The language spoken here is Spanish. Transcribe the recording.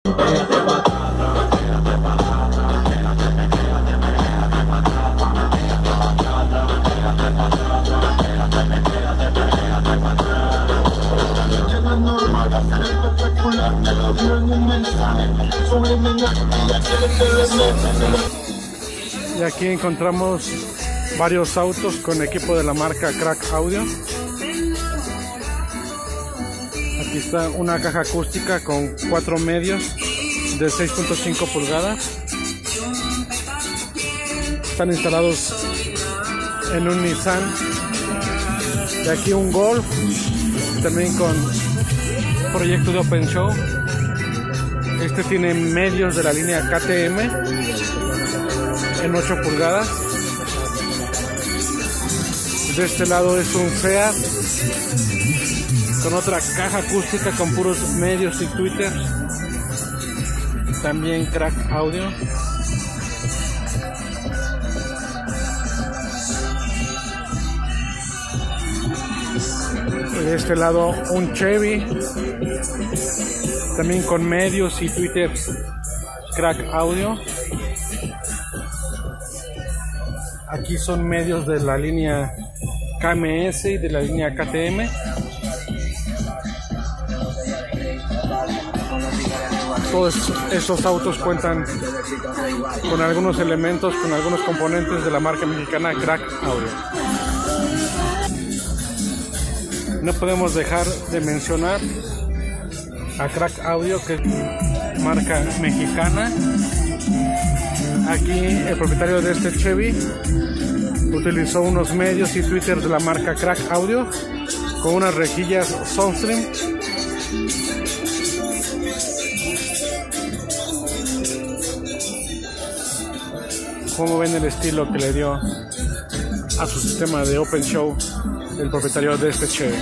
Y aquí encontramos varios autos con equipo de la marca Crack Audio. Aquí está una caja acústica con 4 medios de 6.5 pulgadas. Están instalados en un Nissan. Y aquí un Golf, también con proyecto de Open Show. Este tiene medios de la línea KTM en 8 pulgadas. De este lado es un Seat con otra caja acústica con puros medios y tweeters. También Crack Audio. De este lado un Chevy, también con medios y tweeters Crack Audio. Aquí son medios de la línea KMS y de la línea KTM. Todos estos autos cuentan con algunos elementos, con algunos componentes de la marca mexicana Crack Audio. No podemos dejar de mencionar a Crack Audio, que es marca mexicana. Aquí el propietario de este Chevy utilizó unos medios y tweeters de la marca Crack Audio con unas rejillas Soundstream. Como ven el estilo que le dio a su sistema de Open Show el propietario de este Chevy.